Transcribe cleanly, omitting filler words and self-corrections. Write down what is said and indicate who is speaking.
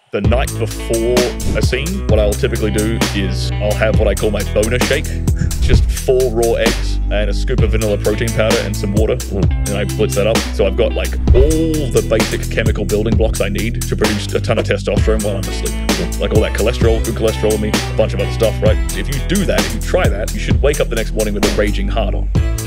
Speaker 1: The night before a scene, what I'll typically do is I'll have what I call my boner shake. Just 4 raw eggs and a scoop of vanilla protein powder and some water, and I blitz that up. So I've got like all the basic chemical building blocks I need to produce a ton of testosterone while I'm asleep. Like all that cholesterol, good cholesterol in me, a bunch of other stuff, right? If you do that, if you try that, you should wake up the next morning with a raging hard on.